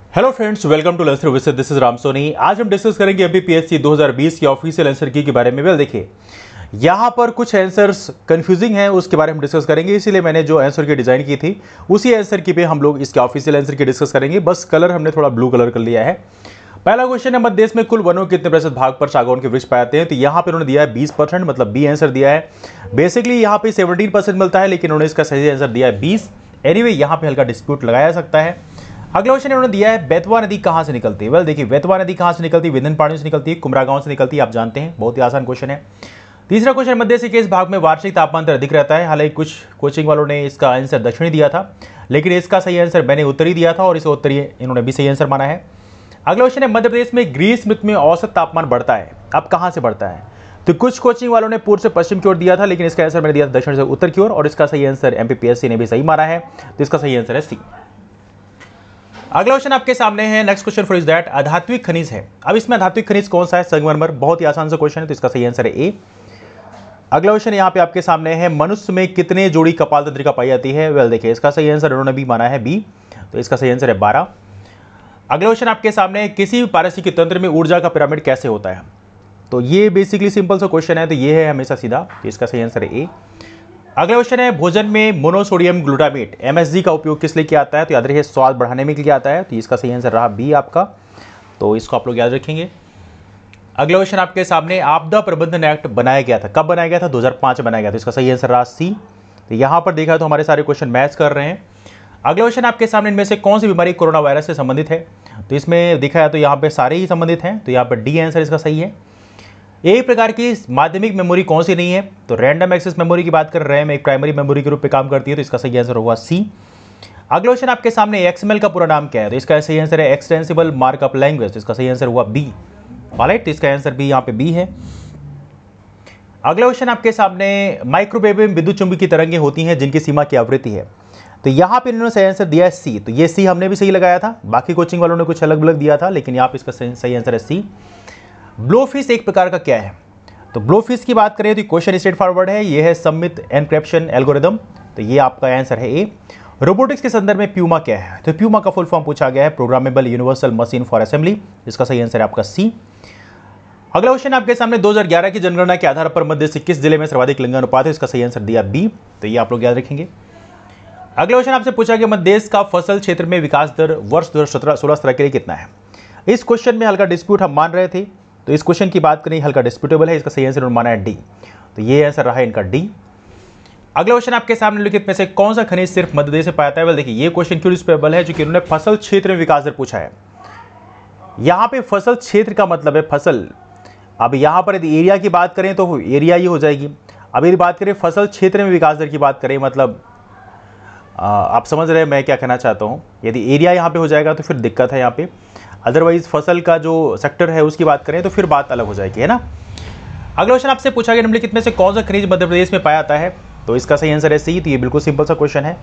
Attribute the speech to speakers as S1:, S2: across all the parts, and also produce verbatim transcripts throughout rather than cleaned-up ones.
S1: Hello friends, welcome to learning with this is Ram Soni. आज हम discuss करेंगे एमपीपीएससी दो हज़ार बीस की ऑफिशियल आंसर की के बारे में। वेल देखिए, यहाँ पर कुछ आंसर्स कंफ्यूजिंग हैं, उसके बारे में हम डिस्कस करेंगे। इसीलिए मैंने जो आंसर की डिजाइन की थी उसी आंसर की पे हम लोग इसके ऑफिशियल आंसर की डिस्कस करेंगे। बस कलर हमने थोड़ा ब्लू कलर कर लिया है। पहला क्वेश्चन है, मध्य देश में कुल वनों के कितने प्रतिशत भाग पर सागौन के वृक्ष पाए जाते हैं? तो यहाँ पे उन्होंने दिया है बीस परसेंट, मतलब बी आंसर दिया है। बेसिकली यहाँ पे सेवनटीन परसेंट मिलता है, लेकिन उन्होंने इसका सही आंसर दिया है बीस। एनीवे यहाँ पे हल्का डिस्प्यूट लगाया जा सकता है। अगला क्वेश्चन उन्होंने दिया है, बेतवा नदी कहां से निकलती है? वेल देखिए, बेतवा नदी कहां से निकलती है? विंध्यन पहाड़ियों से निकलती है, कुमरा गांव से निकलती है, आप जानते हैं, बहुत ही आसान क्वेश्चन है। तीसरा क्वेश्चन, मध्य से किस भाग में वार्षिक तापमान अधिक रहता है? हालांकि कुछ कोचिंग वालों ने इसका आंसर दक्षिणी दिया था, लेकिन इसका सही आंसर मैंने उत्तरी दिया था और इसे उत्तरी इन्होंने भी सही आंसर माना है। अगला क्वेश्चन है, मध्य प्रदेश में ग्रीष्म ऋतु में औसत तापमान बढ़ता है, अब कहां से बढ़ता है? तो कुछ कोचिंग वालों ने पूर्व से पश्चिम की ओर दिया था, लेकिन इसका आंसर मैंने दिया था दक्षिण से उत्तर की ओर, और इसका सही आंसर एमपीपीएससी ने भी सही माना है, तो इसका सही आंसर है सी। अगला क्वेश्चन आपके सामने है, next question for is that अधात्विक खनिज है। अब इसमें अधात्विक खनिज कौन सा है? संगमरमर। बहुत ही आसान सा क्वेश्चन है, तो इसका सही आंसर है ए। अगला क्वेश्चन यहाँ पे आपके सामने है, मनुष्य में कितने जोड़ी कपाल तंत्रिका पाई जाती है? वेल देखिए, इसका सही आंसर उन्होंने भी माना है बी, तो इसका सही आंसर है बारह। अगला क्वेश्चन आपके सामने है, किसी भी पारिस्थितिकी तंत्र में ऊर्जा का पिरामिड कैसे होता है? तो ये बेसिकली सिंपल सा क्वेश्चन है, तो ये है हमेशा सीधा, तो इसका सही आंसर है ए। अगला क्वेश्चन है, भोजन में मोनोसोडियम ग्लूटामेट एमएसजी का उपयोग किस लिए किया जाता है? तो याद रखिए, स्वाद बढ़ाने में किया जाता है, तो इसका सही आंसर रहा बी आपका, तो इसको आप लोग याद रखेंगे। अगला क्वेश्चन आपके सामने, आपदा प्रबंधन एक्ट बनाया गया था, कब बनाया गया था? दो हज़ार पाँच बनाया गया था, तो इसका सही आंसर रहा सी। तो यहाँ पर देखा तो हमारे सारे क्वेश्चन मैच कर रहे हैं। अगला क्वेश्चन आपके सामने, इनमें से कौन सी बीमारी कोरोना वायरस से संबंधित है? तो इसमें देखा है तो यहाँ पे सारे ही संबंधित हैं, तो यहाँ पर डी आंसर इसका सही है। एक प्रकार की माध्यमिक मेमोरी कौन सी नहीं है? तो रैंडम एक्सेस मेमोरी की बात कर रहे हैं, एक प्राइमरी मेमोरी के रूप में काम करती है, तो इसका सही आंसर होगा सी। अगला क्वेश्चन आपके सामने, एक्सएमएल का पूरा नाम क्या है? तो इसका सही आंसर है एक्सटेंसिबल मार्कअप लैंग्वेज, इसका सही आंसर हुआ बी। ऑलराइट, तो इसका आंसर भी यहाँ पे बी है। अगला क्वेश्चन आपके सामने, माइक्रोवेव में विद्युत चुंबकीय तरंगें होती हैं जिनकी सीमा की आवृत्ति है? तो यहाँ पे इन्होंने सही आंसर दिया है सी, तो ये सी हमने भी सही लगाया था, बाकी कोचिंग वालों ने कुछ अलग अलग दिया था, लेकिन यहाँ पे इसका सही आंसर है सी। ब्लोफिश एक प्रकार का क्या है? तो ब्लोफिश की बात करें तो क्वेश्चन स्ट्रेट फॉरवर्ड है, ये है सममित एनक्रिप्शन एल्गोरिदम, तो ये आपका आंसर है ए। रोबोटिक्स के संदर्भ में प्यूमा क्या है? तो प्यूमा का फुल फॉर्म पूछा गया है, programmable universal machine for assembly, इसका सही आंसर है आपका सी। अगला क्वेश्चन आपके सामने, दो हज़ार ग्यारह की जनगणना के आधार पर मध्य से किस जिले में सर्वाधिक लिंग अनुपात है? इसका सही आंसर दिया बी, तो ये आप लोग याद रखेंगे। अगला क्वेश्चन आपसे पूछा गया, मध्य देश का फसल क्षेत्र में विकास दर वर्ष दो हज़ार सत्रह सोलह सत्रह के लिए कितना है? इस क्वेश्चन में हल्का डिस्प्यूट हम मान रहे थे, तो इस क्वेश्चन की बात करें हल्का डिस्प्यूटेबल है, इसका सही आंसर माना है डी, तो ये आंसर रहा है इनका डी। अगला क्वेश्चन आपके सामने, लिखित में से कौन सा खनिज सिर्फ मध्य प्रदेश में पाया जाता है? वेल देखिए, ये क्वेश्चन क्यों डिस्प्यूटेबल है? क्योंकि उन्होंने फसल क्षेत्र में विकास दर पूछा है। यहाँ पे फसल क्षेत्र का मतलब है फसल। अब यहाँ पर यदि एरिया की बात करें तो एरिया ही हो जाएगी। अब यदि बात करें फसल क्षेत्र में विकास दर की बात करें, मतलब आ, आप समझ रहे हैं मैं क्या कहना चाहता हूँ। यदि एरिया यहाँ पे हो जाएगा तो फिर दिक्कत है यहाँ पे, अदरवाइज फसल का जो सेक्टर है उसकी बात करें तो फिर बात अलग हो जाएगी, है ना। अगला क्वेश्चन आपसे पूछा गया, निम्नलिखित में से कौन सा खनिज मध्य प्रदेश में पाया जाता है? तो इसका सही आंसर है सी, तो ये बिल्कुल सिंपल सा क्वेश्चन है।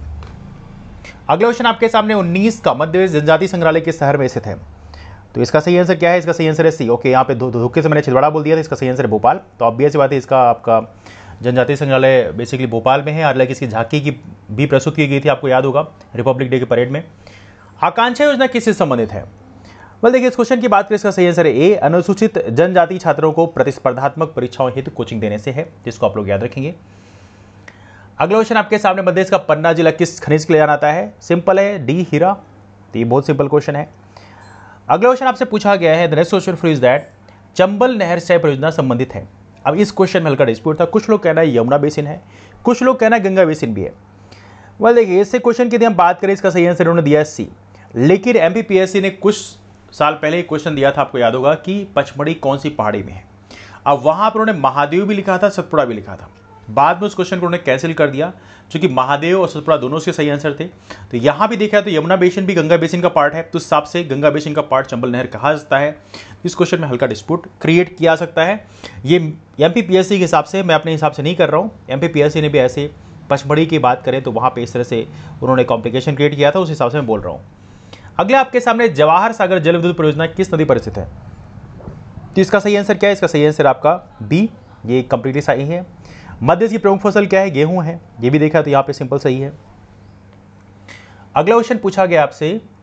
S1: अगला क्वेश्चन आपके सामने, उन्नीस का मध्य प्रदेश जनजाति संग्रहालय किस शहर में स्थित है? तो इसका सही आंसर क्या है? इसका सही आंसर है सी। ओके, यहाँ पे धोखे से मैंने छिंदवाड़ा बोल दिया था, इसका सही आंसर है भोपाल। तो ऑब्वियस बात है, इसका आपका जनजातीय संग्रहालय बेसिकली भोपाल में है, हालांकि इसकी झांकी की भी प्रस्तुत की गई थी, आपको याद होगा, रिपब्लिक डे के परेड में। आकांक्षा योजना किससे संबंधित है? वेल देखिए, इस क्वेश्चन की बात करें, इसका सही आंसर है ए, अनुसूचित जनजाति छात्रों को प्रतिस्पर्धात्मक परीक्षाओं हेतु कोचिंग देने से है, जिसको आप लोग याद रखेंगे। अगला क्वेश्चन आपके सामने, मध्य प्रदेश का पन्ना जिला किस खनिज के लिए जाना जाता है? सिंपल है, डी हीरा, तो ये बहुत सिंपल क्वेश्चन है। अगला क्वेश्चन आपसे पूछा गया है, the next question for is that Chambal नहर सिंचाई परियोजना संबंधित है। अब इस क्वेश्चन में हल्का डिस्प्यूट था, कुछ लोग कहना है यमुना बेसिन है, कुछ लोग कहना है गंगा बेसिन भी है। वेल देखिए, इससे क्वेश्चन की यदि हम बात करें, इसका सही आंसर उन्होंने दिया है सी, लेकिन एमपीपीएससी ने कुछ साल पहले एक क्वेश्चन दिया था, आपको याद होगा, कि पचमढ़ी कौन सी पहाड़ी में है। अब वहां पर उन्होंने महादेव भी लिखा था, सतपुड़ा भी लिखा था, बाद में उस क्वेश्चन को उन्होंने कैंसिल कर दिया, क्योंकि महादेव और सतपुड़ा दोनों से सही आंसर थे। तो यहाँ भी देखा है तो यमुना बेसिन भी गंगा बेसिन का पार्ट है, तो उस हिसाब से गंगा बेसिन का पार्ट चंबल नहर कहा जाता है। इस क्वेश्चन में हल्का डिस्प्यूट क्रिएट किया सकता है। ये एमपीपीएससी के हिसाब से, मैं अपने हिसाब से नहीं कर रहा हूँ, एमपीपीएससी ने भी ऐसे पचमढ़ी की बात करें तो वहाँ पे इस तरह से उन्होंने कॉम्प्लिकेशन क्रिएट किया था, उस हिसाब से मैं बोल रहा हूँ। अगला आपके सामने, जवाहर सागर जल विद्युत परियोजना किस नदी पर स्थित है? तो इसका सही आंसर क्या है? इसका सही आंसर आपका बी, ये कंप्लीटली सही है। मध्य की प्रमुख फसल क्या है? गेहूं है, ये भी देखा तो यहाँ पे सिंपल सही है। अगला क्वेश्चन पूछा गया आपसे,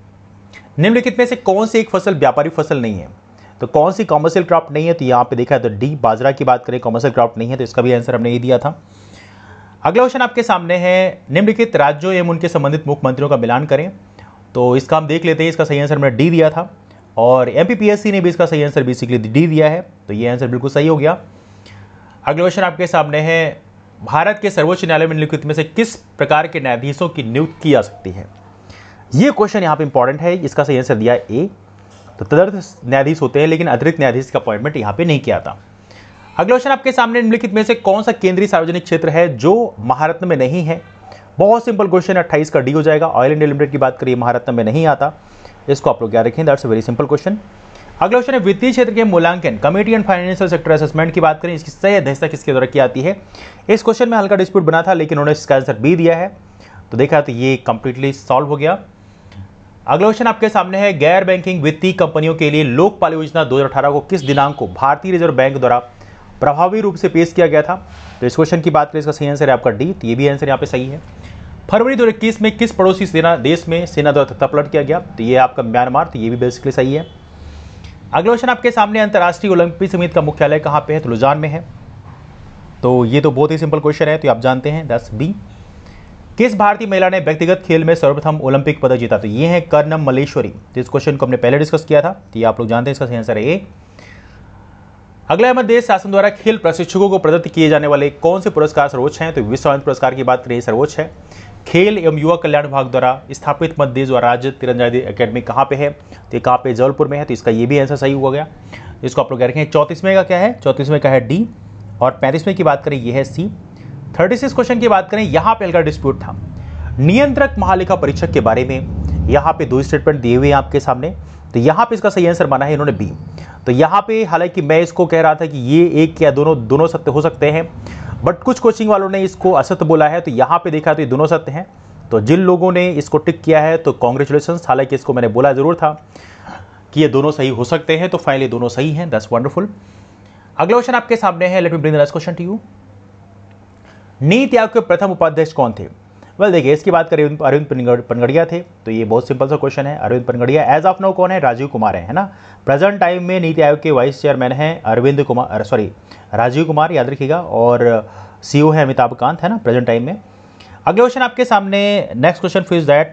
S1: निम्नलिखित में से कौन सी एक फसल व्यापारिक फसल नहीं है? तो कौन सी कॉमर्शियल क्रॉप नहीं है? तो यहाँ पे देखा है तो डी बाजरा की बात करें, कॉमर्शियल क्रॉप नहीं है, तो इसका भी आंसर हमने ये दिया था। अगला क्वेश्चन आपके सामने है, निम्नलिखित राज्यों एवं उनके संबंधित मुख्यमंत्रियों का मिलान करें। तो इसका हम देख लेते हैं, इसका सही आंसर हमने डी दिया था और एमपीपीएससी ने भी इसका सही आंसर बेसिकली डी दिया है, तो ये आंसर बिल्कुल सही हो गया। अगला क्वेश्चन आपके सामने है, भारत के सर्वोच्च न्यायालय में निम्नलिखित में से किस प्रकार के न्यायाधीशों की नियुक्ति की जा सकती है? ये क्वेश्चन यहाँ पे इंपॉर्टेंट है, इसका सही आंसर दिया है ए। तो तदर्थ न्यायाधीश होते हैं लेकिन अतिरिक्त न्यायाधीश का अपॉइंटमेंट यहाँ पे नहीं किया था। अगला क्वेश्चन आपके सामने, निम्नलिखित में से कौन सा केंद्रीय सार्वजनिक क्षेत्र है जो महारत्न में नहीं है? बहुत सिंपल क्वेश्चन, अट्ठाईस का डी हो जाएगा। ऑयल इंडिया लिमिटेड की बात करिए, महारत्न में नहीं आता, इसको आप लोग याद रखें, that's a very simple question. अगला क्वेश्चन है, वित्तीय क्षेत्र के मूल्यांकन committee and financial sector assessment की बात करें, इसकी सही अध्यक्षता किसके द्वारा की जाती है? इस क्वेश्चन में हल्का डिस्प्यूट बना था लेकिन उन्होंने इसका आंसर बी दिया है, तो देखा तो ये कंप्लीटली सॉल्व हो गया। अगला क्वेश्चन आपके सामने है, गैर बैंकिंग वित्तीय कंपनियों के लिए लोकपाल योजना दो हजार अठारह को किस दिनांक को भारतीय रिजर्व बैंक द्वारा प्रभावी रूप से पेश किया गया था? तो इस क्वेश्चन की बात करें, इसका सही आंसर है आपका डी, तो ये भी आंसर यहाँ पे सही है। फरवरी दो हजार इक्कीस में किस पड़ोसी सेना देश में सेना द्वारा तख्तापलट किया गया? तो ये आपका म्यांमार, तो ये भी बेसिकली सही है। अगला क्वेश्चन आपके सामने, अंतर्राष्ट्रीय ओलंपिक समिति का मुख्यालय कहाँ पे है? तो लुजान में है, तो ये तो बहुत ही सिंपल क्वेश्चन है, तो आप जानते हैं, दस बी। किस भारतीय महिला ने व्यक्तिगत खेल में सर्वप्रथम ओलंपिक पदक जीता? तो ये है कर्णम मल्लेश्वरी, तो इस क्वेश्चन को हमने पहले डिस्कस किया था, तो ये आप लोग जानते हैं, इसका सही आंसर है ए। अगला है, मध्य शासन द्वारा खेल प्रशिक्षकों को प्रदत्त किए जाने वाले कौन से पुरस्कार सर्वोच्च हैं? तो विश्व पुरस्कार की बात करें, सर्वोच्च है। खेल एवं युवा कल्याण विभाग द्वारा स्थापित मध्य देश व राज्य तीरंदाजी अकेडमी कहाँ पे है? तो ये कहाँ पे, जबलपुर में है, तो इसका ये भी आंसर सही हो गया, इसको आप लोग रखें। चौंतीसवें का क्या है? चौंतीसवें का है डी, और पैंतीसवें की बात करें ये है सी। थर्टी सिक्स क्वेश्चन की बात करें, यहाँ पे हल्का डिस्प्यूट था नियंत्रक महालेखा परीक्षक के बारे में, यहाँ पे दो स्टेटमेंट दिए हुए हैं आपके सामने, तो यहाँ पे इसका सही आंसर माना है इन्होंने बी। तो यहाँ पे हालांकि मैं इसको कह रहा था कि ये एक या दोनों दोनों सत्य हो सकते हैं, बट कुछ कोचिंग वालों ने इसको असत्य बोला है, तो यहाँ पे देखा तो ये दोनों सत्य हैं। तो जिन लोगों ने इसको टिक किया है तो कॉन्ग्रेचुलेशंस, हालांकि इसको मैंने बोला जरूर था कि ये दोनों सही हो सकते हैं, तो फाइनली दोनों सही हैं, दैट्स वंडरफुल। अगला क्वेश्चन आपके सामने है, let me bring the next question to you. NITI Aayog के प्रथम उपाध्यक्ष कौन थे? वेल देखिए, इसकी बात करें, अरविंद पनगड़िया थे, तो ये बहुत सिंपल सा क्वेश्चन है, Arvind Panagariya. As of now कौन है? राजीव कुमार है, है ना। प्रेजेंट टाइम में नीति आयोग के वाइस चेयरमैन हैं अरविंद कुमार, सॉरी राजीव कुमार, याद रखिएगा, और सीईओ है अमिताभ कांत, है ना, प्रेजेंट टाइम में। अगला क्वेश्चन आपके सामने, नेक्स्ट क्वेश्चन फिर दैट,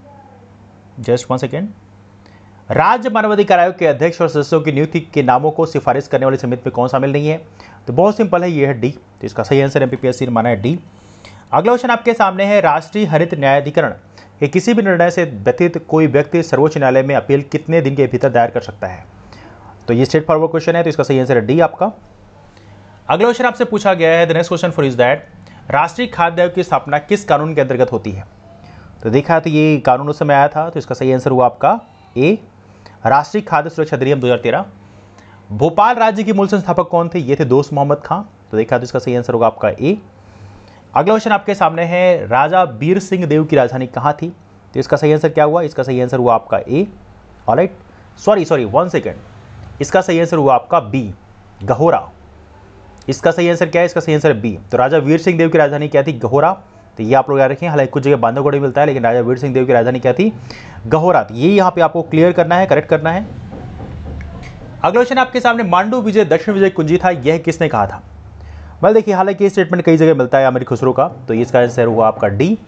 S1: जस्ट वन सेकेंड। राज्य मानवाधिकार आयोग के अध्यक्ष और सदस्यों की नियुक्ति के नामों को सिफारिश करने वाली समिति में कौन शामिल नहीं है? तो बहुत सिंपल है, ये है डी, तो इसका सही आंसर एमपीपीएससी ने माना है डी। अगला क्वेश्चन आपके सामने है, राष्ट्रीय हरित न्यायाधिकरण के किसी भी निर्णय से व्यतीत कोई व्यक्ति सर्वोच्च न्यायालय में अपील कितने दिन के भीतर दायर कर सकता है? तो ये स्ट्रेट फॉरवर्ड क्वेश्चन है, तो इसका सही आंसर है डी आपका। अगला क्वेश्चन आपसे पूछा गया है, the next question for is that, राष्ट्रीय खाद्य आयोग की स्थापना किस कानून के अंतर्गत होती है? तो देखा तो ये कानून उस समय आया था, तो इसका सही आंसर हुआ आपका ए, राष्ट्रीय खाद्य सुरक्षा अधिनियम दो हजार तेरह। भोपाल राज्य के मूल संस्थापक कौन थे? ये थे दोस्त मोहम्मद खां, तो देखा तो इसका सही आंसर होगा आपका ए। अगला क्वेश्चन आपके सामने है, राजा वीर सिंह देव की राजधानी कहाँ थी? तो इसका सही आंसर क्या हुआ? इसका सही आंसर हुआ आपका A, alright, sorry sorry one second, इसका सही आंसर हुआ आपका बी, गहोरा। इसका सही आंसर क्या है? इसका सही आंसर है बी। तो राजा वीर सिंह देव की राजधानी क्या थी? गहोरा, तो ये आप लोग याद रखें, हालांकि कुछ जगह बांधवगढ़ मिलता है, लेकिन राजा वीर सिंह देव की राजधानी क्या थी? गहोरा। तो ये यहाँ पे आपको क्लियर करना है, करेक्ट करना है। अगला क्वेश्चन आपके सामने, मांडू विजय दक्षिण विजय कुंजी था, यह किसने कहा था? वेल देखिए, हालांकि ये स्टेटमेंट कई जगह मिलता है अमीर खुसरो का, तो इसका आंसर हुआ आपका डी।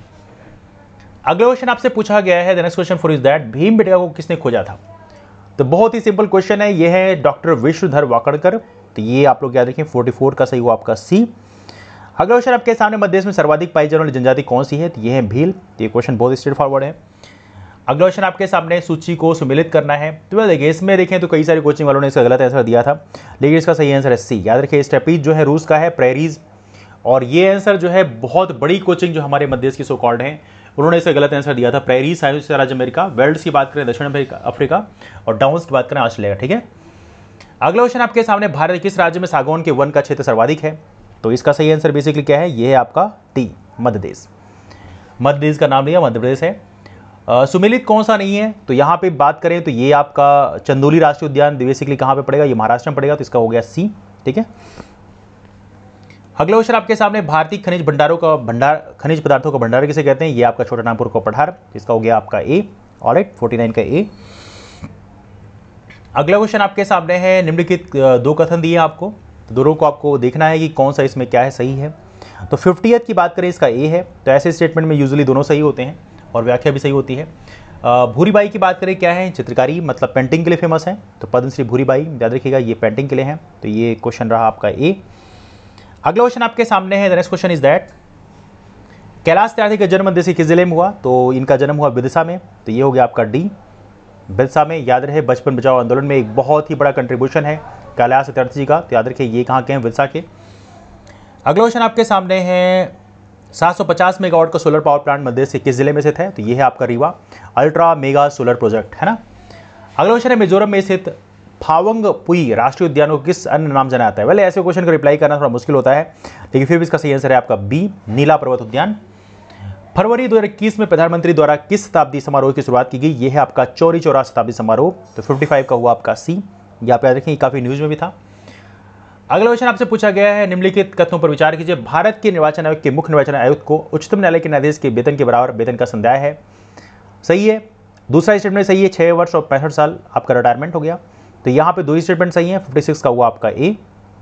S1: अगला क्वेश्चन आपसे पूछा गया है, the next question for is that, Bhimbetka को किसने खोजा था? तो बहुत ही सिंपल क्वेश्चन है, ये है डॉक्टर विश्वधर वाकड़कर, तो ये आप लोग याद रखें, चौवालीस का सही हुआ आपका सी। अगला क्वेश्चन आपके सामने, मध्य देश में सर्वाधिक पाई जाने वाली जनजाति कौन सी है? तो ये है भील, तो ये क्वेश्चन बहुत स्ट्रेट फॉरवर्ड है। अगला क्वेश्चन आपके सामने, सूची को सम्मिलित करना है, तो देखिए इसमें देखें तो कई सारे कोचिंग वालों ने इसका गलत आंसर दिया था, लेकिन इसका सही आंसर है सी। याद रखिए, स्टेपीज जो है रूस का है, प्रेरीज, और ये आंसर जो है बहुत बड़ी कोचिंग जो हमारे मध्य देश की सो कॉल्ड है, उन्होंने इसका गलत आंसर दिया था। प्रेरीज संयुक्त राज्य अमेरिका, वेल्स की बात करें दक्षिण अफ्रीका, और डाउन्स की बात करें ऑस्ट्रेलिया, ठीक है। अगला क्वेश्चन आपके सामने, भारत के किस राज्य में सागौन के वन का क्षेत्र सर्वाधिक है? तो इसका सही आंसर बेसिकली क्या है? ये है आपका टी, मध्य प्रदेश। मध्य प्रदेश का नाम लिया, मध्य प्रदेश है। आ, सुमेलित कौन सा नहीं है? तो यहाँ पे बात करें तो ये आपका चंदोली राष्ट्रीय उद्यान बेसिकली कहाँ पे पड़ेगा? ये महाराष्ट्र में पड़ेगा, तो इसका हो गया सी, ठीक है। अगला क्वेश्चन आपके सामने, भारतीय खनिज भंडारों का भंडार, खनिज पदार्थों का भंडार किसे कहते हैं? ये आपका छोटा नागपुर का पठार, इसका हो गया आपका ए, ऑलराइट, फोर्टी नाइन का ए। अगला क्वेश्चन आपके सामने है, निम्नलिखित दो कथन दिए आपको, दोनों को आपको देखना है कि कौन सा इसमें क्या है सही है। तो फिफ्टियथ की बात करें, इसका ए है। तो ऐसे स्टेटमेंट में यूजुअली दोनों सही होते हैं और व्याख्या भी सही होती है। भूरीबाई की बात करें, क्या है, चित्रकारी मतलब पेंटिंग के लिए फेमस है, तो पद्मश्री भूरीबाई, याद रखिएगा ये पेंटिंग के लिए हैं। तो ये क्वेश्चन रहा आपका ए। अगला क्वेश्चन आपके सामने है, the next question is that Kailash Tyagi का जन्म मध्य किस जिले में हुआ? तो इनका जन्म हुआ विदिशा में, तो ये हो गया आपका डी, विदिशा में। याद रहे बचपन बचाओ आंदोलन में एक बहुत ही बड़ा कंट्रीब्यूशन है कैलाश त्यागी जी का, तो याद रखिए ये कहाँ के हैं, विदिशा के। अगला क्वेश्चन आपके सामने है, सात सौ पचास मेगावाट का सोलर पावर प्लांट मध्य से किस जिले में स्थित है? तो ये है आपका Rewa, ultra mega solar project है ना। अगला क्वेश्चन है, मिजोरम में स्थित फावंग पुई राष्ट्रीय उद्यान को किस अन्य नाम जाना जाता है? वेल ऐसे क्वेश्चन का रिप्लाई करना थोड़ा मुश्किल होता है, लेकिन फिर भी इसका सही आंसर है आपका बी, नीला पर्वत उद्यान। फरवरी दो हज़ार इक्कीस में प्रधानमंत्री द्वारा किस शताब्दी समारोह की शुरुआत की गई? ये है आपका चौरी चौरा शताब्दी समारोह, तो पचपन का हुआ आपका सी। ये आप याद रखें, काफी न्यूज में भी था। अगला क्वेश्चन आपसे पूछा गया है, निम्नलिखित कथनों पर विचार कीजिए। भारत के निर्वाचन आयोग के मुख्य निर्वाचन आयुक्त को उच्चतम न्यायालय के न्यायाधीश के वेतन के बराबर वेतन का संदाय है, सही है। दूसरा स्टेटमेंट सही है, छह वर्ष और पैंसठ साल आपका रिटायरमेंट हो गया। तो यहाँ पे दो ही स्टेटमेंट सही है, छप्पन का हुआ आपका ए,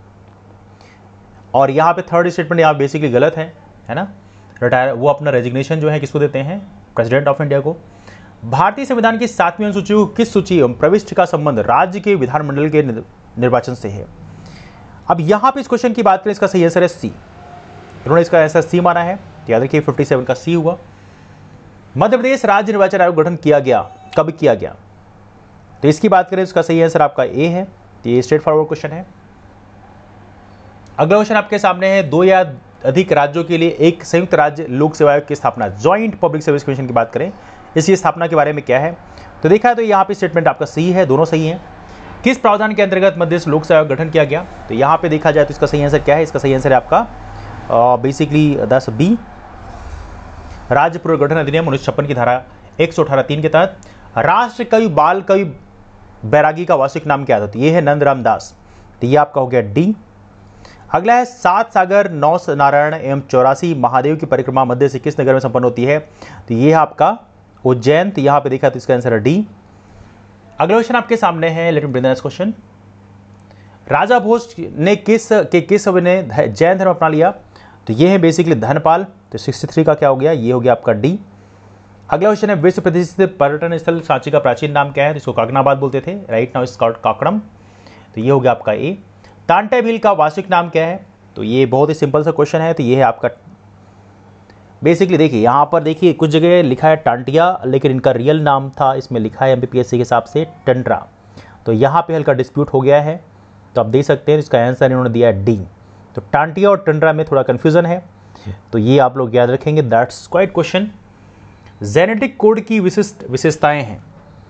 S1: और यहाँ पे थर्ड स्टेटमेंट यहाँ बेसिकली गलत है, है ना। रिटायर वो अपना रेजिग्नेशन जो है किसको देते हैं? प्रेसिडेंट ऑफ इंडिया को। भारतीय संविधान की सातवीं अनुसूची को किस सूची एवं प्रविष्टि का संबंध राज्य के विधानमंडल के निर्वाचन से है? अब यहाँ पे इस क्वेश्चन की बात करें, इसका सही आंसर है सी, इन्होंने इसका आंसर सी माना है, याद रखिए सत्तावन का सी हुआ। मध्य प्रदेश राज्य निर्वाचन आयोग गठन किया गया, कब किया गया? तो इसकी बात करें, इसका सही आंसर आपका ए है, तो ये स्ट्रेट फॉरवर्ड क्वेश्चन है। अगला क्वेश्चन आपके सामने है, दो या अधिक राज्यों के लिए एक संयुक्त राज्य लोक सेवा आयोग की स्थापना, ज्वाइंट पब्लिक सर्विस कमीशन की बात करें, इसकी स्थापना के बारे में क्या है? तो देखा है तो यहाँ पे स्टेटमेंट आपका सही है, दोनों सही है। किस प्रावधान के अंतर्गत मध्य लोक सेवा आयोग गठन किया गया? तो यहाँ पे देखा जाए तो इसका सही आंसर क्या है? इसका सही आंसर है आपका बेसिकली दस बी, राज्य पुनर्गठन अधिनियम उन्नीस सौ छप्पन की धारा एक सौ अठारह तीन के तहत राष्ट्र कवि बाल कवि बैरागी का वास्तविक नाम क्या था? तो ये है नंदराम दास, तो ये आपका हो गया डी। अगला है, सात सागर नौ नारायण एवं चौरासी महादेव की परिक्रमा मध्य से किस नगर में संपन्न होती है? तो ये है आपका उज्जैन, तो यहाँ पे देखा तो इसका आंसर है डी। अगला क्वेश्चन आपके सामने है, let me bring the next question. Raja Bhoj ने किस के किस ने जैन धर्म अपना लिया? तो ये है बेसिकली धनपाल, तो तिरसठ का क्या हो गया? ये हो गया आपका डी। अगला क्वेश्चन है, विश्व प्रतिष्ठित पर्यटन स्थल सांची का प्राचीन नाम क्या है? तो इसको काकनाबाद बोलते थे, right now it's called Kakadam, तो ये हो गया आपका ए। टांटे भील का वास्तविक नाम क्या है? तो ये बहुत ही सिंपल सा क्वेश्चन है, तो ये है आपका बेसिकली देखिए यहाँ पर देखिए कुछ जगह लिखा है टांटिया, लेकिन इनका रियल नाम था, इसमें लिखा है एमपीपीएससी के हिसाब से टंड्रा, तो यहाँ पे हल्का डिस्प्यूट हो गया है, तो आप देख सकते हैं इसका आंसर इन्होंने दिया है डी। तो टांटिया और टंड्रा में थोड़ा कन्फ्यूजन है, तो ये आप लोग याद रखेंगे, that's quite question. Genetic code की विशिष्ट विशेषताएं हैं,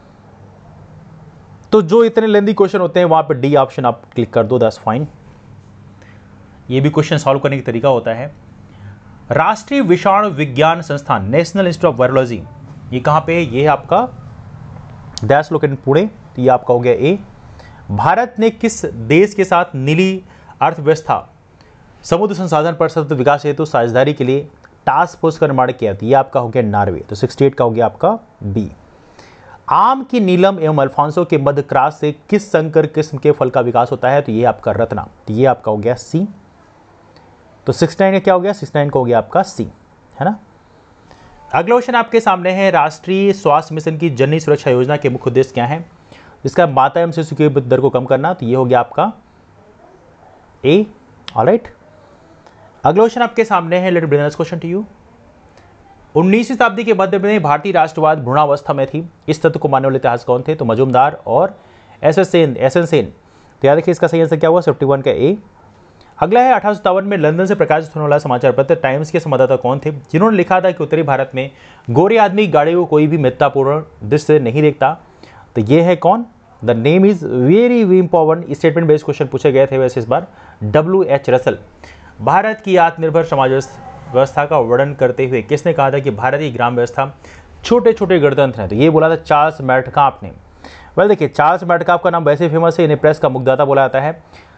S1: तो जो इतने लेंदी क्वेश्चन होते हैं वहां पे डी ऑप्शन आप क्लिक कर दो, दैट्स फाइन। ये भी क्वेश्चन सॉल्व करने का तरीका होता है। राष्ट्रीय विषाणु विज्ञान संस्थान नेशनल इंस्टीट्यूट ऑफ वायरोलॉजी, ये कहां पे है? ये है आपका दैट्स लोकेटेड इन पुणे, तो ये आपका हो गया ए। भारत ने किस देश के साथ नीली अर्थव्यवस्था समुद्र संसाधन पर सतत विकास हेतु साझेदारी के लिए टास्क फोर्स का निर्माण किया? ये आपका हो गया नॉर्वे, तो अड़सठ का हो गया आपका बी। आम की नीलम एवं अल्फांसो के मध्य क्रॉस से किस संकर किस्म के फल का विकास होता है? तो ये आपका रत्ना, तो ये आपका हो गया सी। तो उनहत्तर का क्या हो गया? उनहत्तर का हो गया आपका सी, है ना। अगला क्वेश्चन आपके सामने है, राष्ट्रीय स्वास्थ्य मिशन की जननी सुरक्षा योजना के मुख्य उद्देश्य क्या है? इसका माता एवं शिशु की दर को कम करना, तो ये हो गया आपका ए, ऑलराइट। अगला क्वेश्चन आपके सामने है, let me bring the next question to you. उन्नीसवीं शताब्दी के मध्य में भारतीय राष्ट्रवाद भ्रूणावस्था में थी, इस तत्व को मानने वाले इतिहास कौन थे? तो मजूमदार और S S Sen, S N Sen, तो याद रखिए इसका सही आंसर क्या हुआ? इकहत्तर का ए। अगला है, अठारह सौ सत्तावन में लंदन से प्रकाशित होने वाला समाचार पत्र टाइम्स के संवाददाता कौन थे, जिन्होंने लिखा था कि उत्तरी भारत में गोरे आदमी गाड़ी को कोई भी मित्रतापूर्ण दृष्टि नहीं देखता? तो ये है कौन? The name is very we important, statement based question पूछे गए थे वैसे इस बार। W H Russell. भारत की आत्मनिर्भर समाज व्यवस्था का वर्णन करते हुए किसने कहा था कि भारतीय ग्राम व्यवस्था छोटे छोटे गणतंत्र हैं? तो ये बोला था चार्ल्स मैटकाप ने। वेल देखिए, चार्ल्स मैटकाप का नाम वैसे फेमस है, इन्हें प्रेस का मुखदाता बोला जाता है।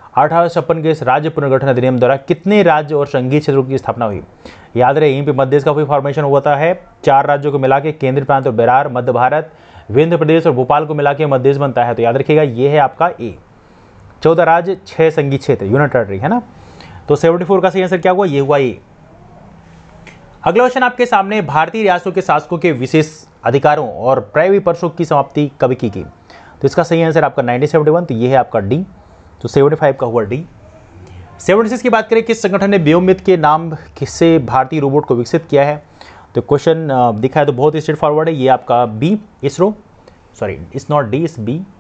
S1: अठारह सौ छप्पन के इस राज्य पुनर्गठन अधिनियम द्वारा कितने राज्य और संघीय क्षेत्रों की स्थापना हुई? याद रहे यहीं पे मध्य देश का कोई फॉर्मेशन हुआ है। चार राज्यों को मिला के केंद्रीय प्रांत और बिहार, मध्य भारत, विंध्य प्रदेश और भोपाल को मिला के मध्य देश बनता है। तो याद रखिएगा ये है आपका ए। चौदह राज्य, छह संघीय क्षेत्र, यूनियन टेरिटरी, है ना। तो चौहत्तर का सही आंसर क्या हुआ? ये हुआ ए। अगला क्वेश्चन आपके सामने, भारतीय रियासतों के शासकों के विशेष अधिकारों और प्राइवेट पर्सों की समाप्ति कब की गई? तो इसका सही आंसर आपका नाइनटीन सेवेंटी वन, तो ये है आपका डी। तो पचहत्तर का हुआ डी। छिहत्तर की बात करें, किस संगठन ने व्योममित्र के नाम से भारतीय रोबोट को विकसित किया है? तो क्वेश्चन दिखा है तो बहुत ही स्ट्रेट फॉरवर्ड है, ये आपका B, ISRO. Sorry, it's not D, it's B.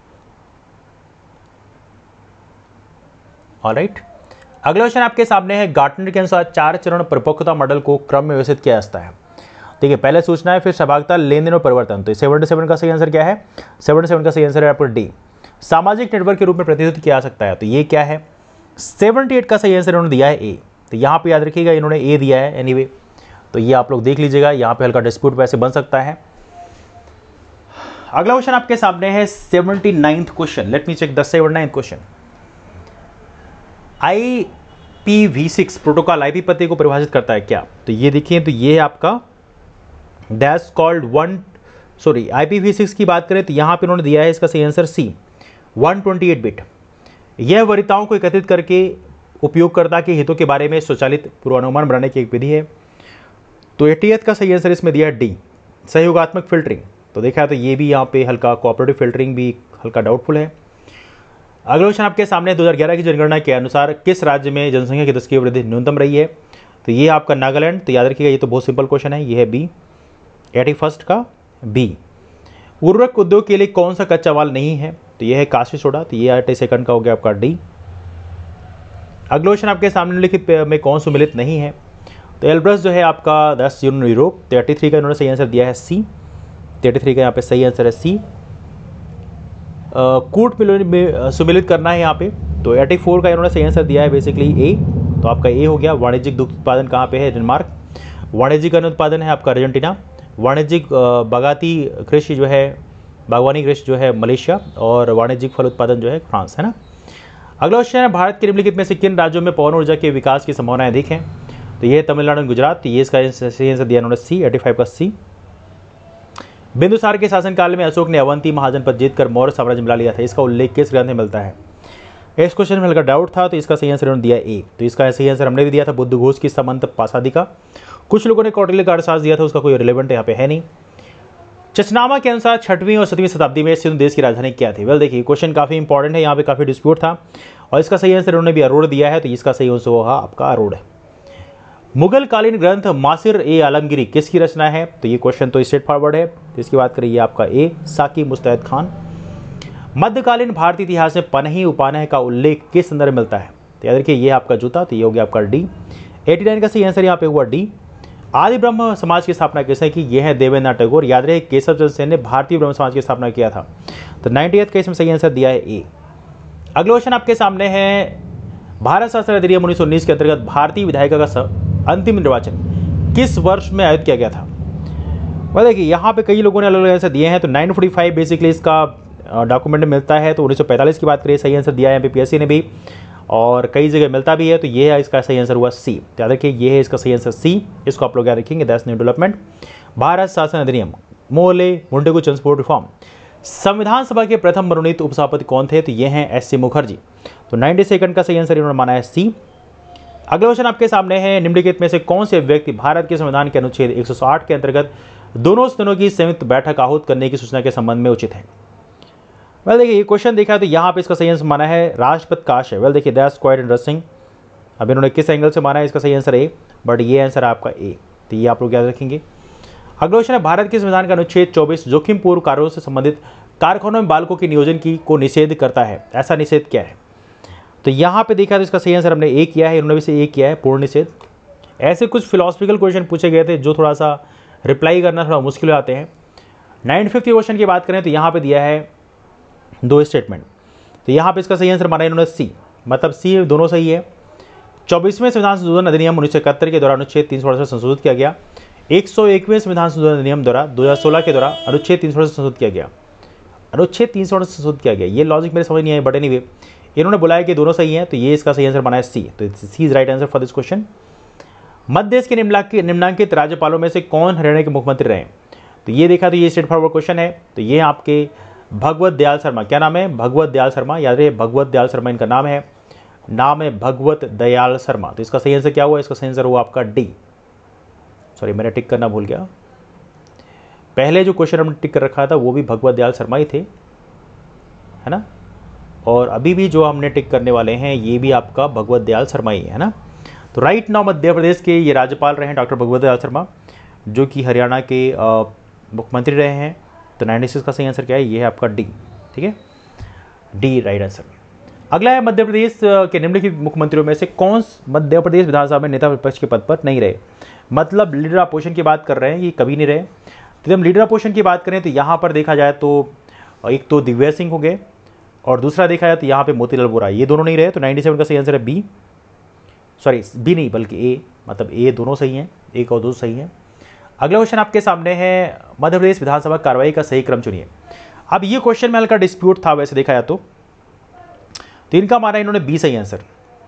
S1: Alright, अगला क्वेश्चन आपके सामने है, गार्टनर के अनुसार चार चरण परिपक्वता मॉडल को क्रम में व्यवस्थित किया जाता है। देखिए, पहले सूचना है, फिर सहभागिता, लेन देन और परिवर्तन। तो सतहत्तर का सही आंसर क्या है? सतहत्तर का सही आंसर है आपका डी। सामाजिक नेटवर्क के रूप में प्रतिनिधित्व किया जा सकता है। तो ये क्या है? अठहत्तर का सही आंसर इन्होंने दिया है ए। तो यहाँ पे याद रखिएगा इन्होंने ए दिया है एनीवे। तो ये आप लोग देख लीजिएगा, यहाँ पे हल्का डिस्प्यूट वैसे बन सकता है। अगला क्वेश्चन आपके सामने है seventy ninth question. Let me check the seventy ninth question. I P V six protocol IP पते को परिभाषित करता है क्या? तो ये देखिए, तो ये है आपका dash called one sorry I P V six की बात करें तो यहाँ पे उन्होंने दिया है इसका सही answer C, one twenty eight bit. यह वरीयताओं को एकत्रित करके उपयोगकर्ता के हितों के बारे में स्वचालित पूर्वानुमान बनाने की एक विधि है। तो एटीएथ का सही आंसर इसमें दिया है डी, सहयोगात्मक फिल्टरिंग। तो देखा है तो ये भी यहाँ पे हल्का कोऑपरेटिव फिल्टरिंग भी हल्का डाउटफुल है। अगला क्वेश्चन आपके सामने, दो हज़ार ग्यारह की जनगणना के अनुसार किस राज्य में जनसंख्या की दशकीय वृद्धि न्यूनतम रही है? तो ये आपका नागालैंड। तो याद रखिएगा ये तो बहुत सिंपल क्वेश्चन है, ये है बी, एटी फर्स्ट का बी। उर्वरक उद्योग के लिए कौन सा कच्चा माल नहीं है? तो ये है कास्टिक सोडा। तो ये एटी सेकंड का हो गया आपका डी। अगला क्वेश्चन आपके सामने निम्नलिखित में कौन सुमिलित नहीं है? तो एल्ब्रस जो है आपका दस यूनियन यूरोप। तैंतीस का इन्होंने सही आंसर दिया है सी, तैंतीस का यहाँ पे सही आंसर है सी। कूट में सुमिलित करना है यहाँ पे। तो चौरासी का इन्होंने सही आंसर दिया है बेसिकली ए। तो आपका ए हो गया। वाणिज्यिक दुग्ध उत्पादन कहाँ पे है? डेनमार्क। वाणिज्यिक अन्न उत्पादन है आपका अर्जेंटीना। वाणिज्यिक बागाती कृषि जो है, बागवानी कृषि जो है मलेशिया। और वाणिज्यिक फल उत्पादन जो है फ्रांस, है ना। अगला क्वेश्चन है, भारत के निम्नलिखित में से किन राज्यों में पवन ऊर्जा के विकास की संभावनाएं अधिक हैं? तो ये तमिलनाडु और गुजरात। ये इसका सही आंसर दिया इन्होंने सी, पचासी का सी। बिंदुसार के शासनकाल में अशोक ने अवंती महाजनपद जीतकर मौर्य साम्राज्य मिला लिया था। इसका उल्लेख किस ग्रंथ में मिलता है? इस क्वेश्चन में हल्का डाउट था, तो इसका सही आंसर इन्होंने दिया ए। तो इसका सही आंसर हमने भी दिया था, बुद्धघोष की समंत पासादिका। कुछ लोगों ने कौटिल्य का अर्थशास्त्र दिया था, उसका कोई रिलेवेंट यहाँ पे है नहीं। चचनामा के अनुसार छठवीं और सातवीं शताब्दी में सिंधु देश की राजधानी क्या थी? वेल देखिए, क्वेश्चन काफी इंपॉर्टेंट है, यहाँ पे काफी डिस्प्यूट था और इसका सही आंसर उन्होंने भी अरोड़ दिया है। तो इसका सही आंसर होगा आपका अरोड़ है। मुगल कालीन ग्रंथ मासिर ए आलमगीरी किसकी रचना है? तो ये क्वेश्चन तो स्ट्रेट फॉरवर्ड है। तो इसकी बात करिए आपका ए, साकी मुस्तैद खान। मध्यकालीन भारतीय इतिहास में पनही उपानह का उल्लेख किस संदर्भ में मिलता है? तो याद रखिए ये आपका जूता। तो ये हो गया आपका डी, नवासी का सही आंसर यहाँ पे हुआ डी। आदि ब्रह्म समाज की स्थापना किसने की? यह है देवेंद्रनाथ टैगोर। याद रहे केशव चंद्र सेन ने भारतीय ब्रह्म समाज की स्थापना किया था। तो नाइनटीएथ का इसमें सही आंसर दिया है ए। अगला क्वेश्चन आपके सामने है, भारत शासन अधिनियम उन्नीस सौ उन्नीस के अंतर्गत भारतीय विधायिका का अंतिम निर्वाचन किस वर्ष में आयोजित किया गया था? वह देखिए यहाँ पे कई लोगों ने अलग अलग आंसर दिए हैं। तो नाइन फोर्टी फाइव बेसिकली इसका डॉक्यूमेंट में मिलता है। तो उन्नीस सौ पैंतालीस की बात करिए, सही आंसर दिया है एमपीपीएससी ने भी और कई जगह मिलता भी है। तो ये है इसका सही आंसर हुआ सी। याद रखिए ये है इसका सही आंसर सी। इसको आप लोग याद रखेंगे। That's new development. भारत शासन अधिनियम मोहल्ले मुंडेगु ट्रांसपोर्ट रिफॉर्म। संविधान सभा के प्रथम मनोनीत उपसभापति कौन थे? तो ये हैं एस सी मुखर्जी। तो नाइन्टी सेकंड का सही आंसर इन्होंने माना है सी। अगला क्वेश्चन आपके सामने है, निम्नलिखित में से कौन से व्यक्ति भारत के संविधान के अनुच्छेद एक सौ साठ के अंतर्गत दोनों सदनों की संयुक्त बैठक आहूत करने की सूचना के संबंध में उचित है? वेल देखिए ये क्वेश्चन देखा है तो यहाँ पे इसका सही आंसर माना है राष्ट्रपति काश है। वेल देखिए दैट्स क्वाइट इंटरेस्टिंग। अब इन्होंने किस एंगल से माना है? इसका सही आंसर ए, बट ये आंसर है आपका ए। तो ये आप लोग याद रखेंगे। अगला क्वेश्चन है, भारत के संविधान का अनुच्छेद चौबीस जोखिम पूर्ण कार्यों से संबंधित कारखानों में बालकों के नियोजन की को निषेध करता है। ऐसा निषेध क्या है? तो यहाँ पे देखा तो इसका सही आंसर हमने ए किया है, इन्होंने भी से ए किया है, पूर्ण निषेध। ऐसे कुछ फिलोसफिकल क्वेश्चन पूछे गए थे जो थोड़ा सा रिप्लाई करना थोड़ा मुश्किल हो जाते हैं। नाइन फिफ्टी क्वेश्चन की बात करें तो यहाँ पे दिया है दो स्टेटमेंट। तो यहाँ पे इसका सही आंसर माना इन्होंने सी, मतलब सी दोनों सही है। चौबीसवें संविधान संशोधन अधिनियम उन्नीस सौ इकहत्तर के दौरान अनुच्छेद तीन सौ अड़सठ संशोधित किया गया। एक सौ एकवें संविधान संशोधन अधिनियम द्वारा दो हज़ार सोलह के दौरान अनुच्छेद तीन सौ अड़सठ संशोधित किया गया। अनुच्छेद तीन सौ अड़सठ संशोधित किया गया, ये लॉजिक मेरे समझ नहीं आया, बट एनीवे इन्होंने बोला है कि दोनों सही हैं, तो ये इसका सही आंसर बना है सी। तो C is right answer for this question. मध्य देश के निम्नलिखित निम्नांकित राज्यपालों में से कौन हरियाणा के मुख्यमंत्री रहे? तो ये देखा तो ये स्ट्रेट फॉरवर्ड क्वेश्चन है। तो ये आपके भगवत दयाल शर्मा, क्या नाम है? भगवत दयाल शर्मा, याद रहे भगवत दयाल शर्मा इनका नाम है, नाम है भगवत दयाल शर्मा। तो इसका सही आंसर क्या हुआ? इसका सही आंसर हुआ आपका डी। सॉरी मैंने टिक करना भूल गया, पहले जो क्वेश्चन हमने टिक कर रखा था वो भी भगवत दयाल शर्मा ही थे, है ना, और अभी भी जो हमने टिक करने वाले हैं ये भी आपका भगवत दयाल शर्मा ही है ना। तो राइट नाउ मध्य प्रदेश के ये राज्यपाल रहे हैं डॉक्टर भगवत दयाल शर्मा, जो कि हरियाणा के मुख्यमंत्री रहे हैं। तो नाइन्टी सिक्स का सही आंसर क्या है? ये है आपका डी। ठीक है, डी राइट आंसर। अगला है मध्य प्रदेश के निम्नलिखित मुख्यमंत्रियों में से कौन मध्य प्रदेश विधानसभा में नेता विपक्ष के पद पर नहीं रहे? मतलब लीडर अपोजिशन की बात कर रहे हैं, ये कभी नहीं रहे। तो जब लीडर अपोजिशन की बात करें तो यहाँ पर देखा जाए तो एक तो दिग्विजय सिंह हो गए और दूसरा देखा जाए तो यहाँ पे मोतीलाल वोरा, ये दोनों नहीं रहे। तो सत्तानवे का सही आंसर है बी, सॉरी बी नहीं बल्कि ए, मतलब ए दोनों सही हैं, एक और दो सही हैं। अगला क्वेश्चन आपके सामने है, मध्य प्रदेश विधानसभा कार्रवाई का सही क्रम चुनिए। अब ये क्वेश्चन में हल्का डिस्प्यूट था वैसे देखा जाए तो, तो इनका माना इन्होंने बी सही आंसर,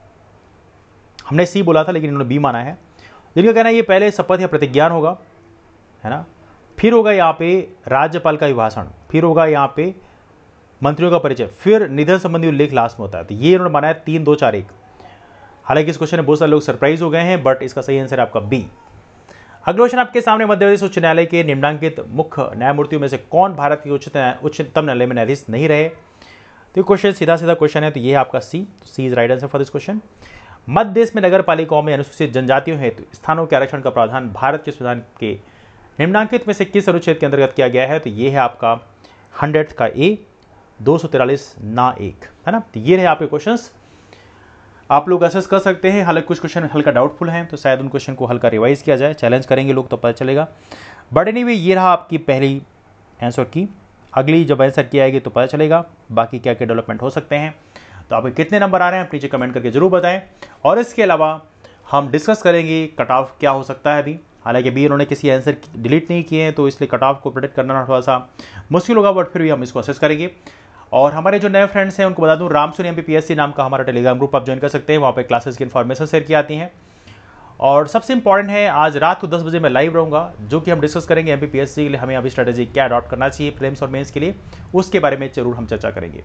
S1: हमने सी बोला था लेकिन इन्होंने बी माना है। जिनका कहना है ये पहले शपथ या प्रतिज्ञान होगा, है ना, फिर होगा यहाँ पे राज्यपाल का अभिभाषण, फिर होगा यहाँ पे मंत्रियों का परिचय, फिर निधन संबंधी उल्लेख लास्ट में होता है। तो ये इन्होंने माना है तीन दो चार एक। हालांकि इस क्वेश्चन में बहुत सारे लोग सरप्राइज हो गए हैं, बट इसका सही आंसर है आपका बी। अगला क्वेश्चन आपके सामने, मध्य प्रदेश उच्च न्यायालय के निम्नांकित मुख्य न्यायमूर्तियों में से कौन भारत के उच्चतम न्यायालय में न्यायाधीश नहीं रहे? तो क्वेश्चन सीधा सीधा क्वेश्चन है, तो ये है आपका C. C is right answer for this question. मध्य देश में नगर पालिकाओं में अनुसूचित जनजातियों हेतु स्थानों के आरक्षण का प्रावधान भारत के संविधान के निम्नांकित में से किस अनुच्छेद के अंतर्गत किया गया है? तो ये है आपका हंड्रेड का ए, दो सौ तिरालीस ना एक, है ना। तो ये रहे आपके क्वेश्चंस, आप लोग असेस कर सकते हैं। हालांकि कुछ क्वेश्चन हल्का डाउटफुल हैं, तो शायद उन क्वेश्चन को हल्का रिवाइज किया जाए, चैलेंज करेंगे लोग तो पता चलेगा। बट एनीवे ये रहा आपकी पहली आंसर की, अगली जब आंसर की आएगी तो पता चलेगा बाकी क्या क्या डेवलपमेंट हो सकते हैं। तो आपके कितने नंबर आ रहे हैं नीचे कमेंट करके जरूर बताएं। और इसके अलावा हम डिस्कस करेंगे कट ऑफ क्या हो सकता है अभी। हालांकि अभी उन्होंने किसी आंसर डिलीट नहीं किए हैं, तो इसलिए कट ऑफ को प्रेडिक्ट करना थोड़ा सा मुश्किल होगा, बट फिर भी हम इसको असेस करेंगे। और हमारे जो नए फ्रेंड्स हैं उनको बता दूं, रामसोनी एमपीपीएससी नाम का हमारा टेलीग्राम ग्रुप आप ज्वाइन कर सकते हैं, वहाँ पे क्लासेस की इन्फॉर्मेशन शेयर की आती हैं। और सबसे इंपॉर्टेंट है, आज रात को दस बजे मैं लाइव रहूँगा, जो कि हम डिस्कस करेंगे एमपीपीएससी के लिए हमें अभी स्ट्रेटेजी क्या अडॉप्ट करना चाहिए प्रीलिम्स और मेंस के लिए, उसके बारे में जरूर हम चर्चा करेंगे।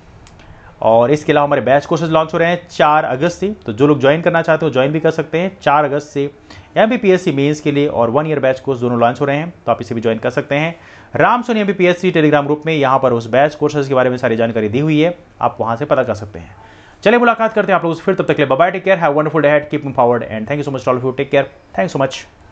S1: और इसके अलावा हमारे बैच कोर्सेज लॉन्च हो रहे हैं चार अगस्त से, तो जो लोग ज्वाइन करना चाहते हो ज्वाइन भी कर सकते हैं। चार अगस्त से एमपीपीएससी मेंस के लिए और वन ईयर बैच कोर्स दोनों लॉन्च हो रहे हैं, तो आप इसे भी ज्वाइन कर सकते हैं रामसोनी एमपीपीएससी टेलीग्राम ग्रुप में। यहाँ पर उस बैच कोर्सेज के बारे में सारी जानकारी दी हुई है, आप वहाँ से पता कर सकते हैं। चलिए मुलाकात करते हैं आप लोगों से फिर, तब तक के लिए bye bye, take care, have a wonderful day ahead, keep moving forward and thank you so much all of you, take care, thanks so much.